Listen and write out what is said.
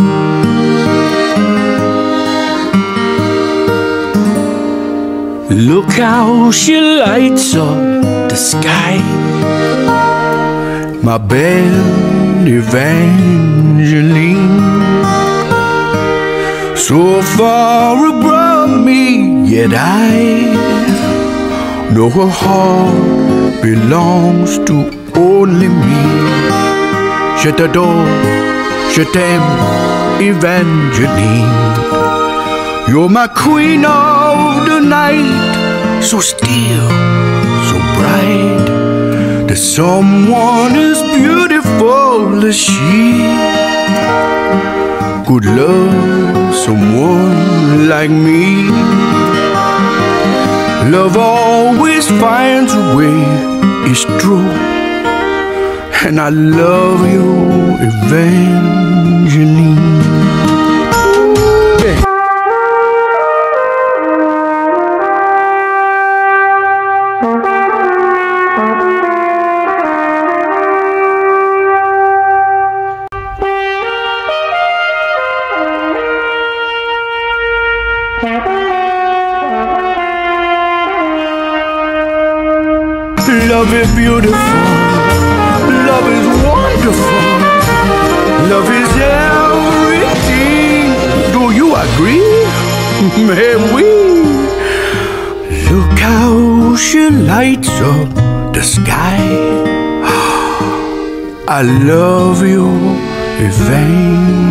Look how she lights up the sky, my Belle Evangeline. So far above me, yet I know her heart belongs to only me. Je t'adore, je t'aime, Evangeline. You're my queen of the night, so still, so bright. There's someone as beautiful as she could love someone like me. Love always finds a way, it's true. And I love you, Evangeline. Love is beautiful, love is wonderful, love is everything. Do you agree? May we? Look how she lights up the sky. I love you, Evangeline.